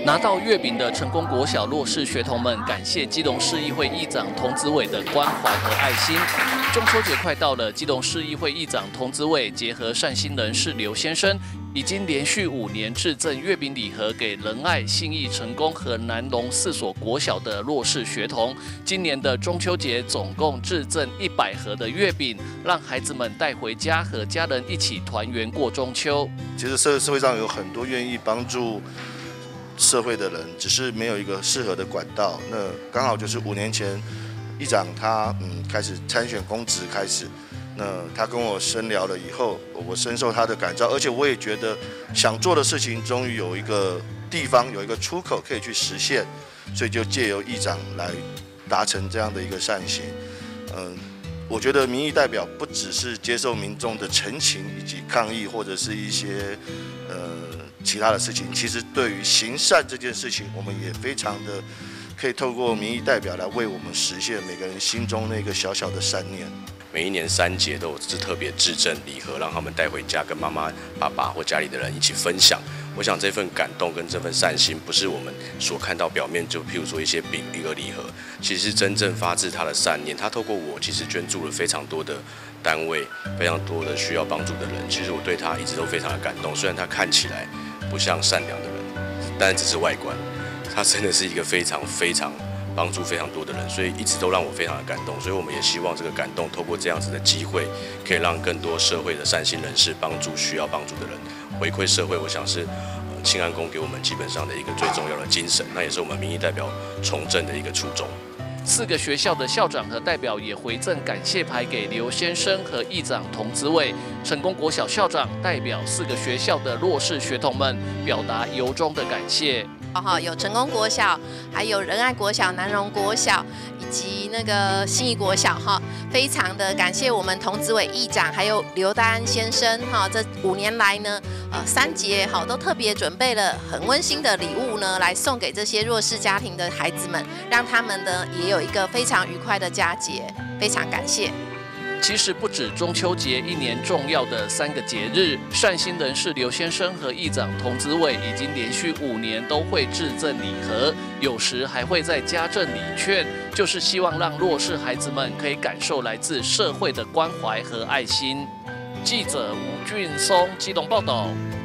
拿到月饼的成功国小弱势学童们，感谢基隆市议会议长童子伟的关怀和爱心。中秋节快到了，基隆市议会议长童子伟结合善心人士刘先生，已经连续5年致赠月饼礼盒给仁爱、信义、成功和南隆4所国小的弱势学童。今年的中秋节总共致赠100盒的月饼，让孩子们带回家和家人一起团圆过中秋。 其实社会上有很多愿意帮助社会的人，只是没有一个适合的管道。那刚好就是5年前，议长他开始参选公职开始，那他跟我深聊了以后，我深受他的感召，而且我也觉得想做的事情终于有一个地方有一个出口可以去实现，所以就借由议长来达成这样的一个善行。我觉得民意代表不只是接受民众的陈情以及抗议，或者是一些其他的事情，其实对于行善这件事情，我们也非常的可以透过民意代表来为我们实现每个人心中那个小小的善念。 每一年3节都是特别致赠礼盒，让他们带回家跟妈妈、爸爸或家里的人一起分享。我想这份感动跟这份善心，不是我们所看到表面，就譬如说一些饼、一个礼盒，其实真正发自他的善念。他透过我，其实捐助了非常多的单位，非常多的需要帮助的人。其实我对他一直都非常的感动，虽然他看起来不像善良的人，但只是外观，他真的是一个非常帮助非常多的人，所以一直都让我非常的感动。所以我们也希望这个感动透过这样子的机会，可以让更多社会的善心人士帮助需要帮助的人，回馈社会。我想是庆安宫给我们基本上的一个最重要的精神，那也是我们民意代表从政的一个初衷。 4个学校的校长和代表也回赠感谢牌给刘先生和议长童子伟。成功国小校长代表4个学校的弱势学童们，表达由衷的感谢。 有成功国小，还有仁爱国小、南荣国小，以及那个信义国小非常的感谢我们童子伟议长，还有刘大安先生这5年来呢，3节都特别准备了很温馨的礼物呢，来送给这些弱势家庭的孩子们，让他们呢也有一个非常愉快的佳节，非常感谢。 其实不止中秋节1年重要的3个节日，善心人士刘先生和议长童子伟已经连续5年都会致赠礼盒，有时还会再加赠礼券，就是希望让弱势孩子们可以感受来自社会的关怀和爱心。记者吴俊松基隆报道。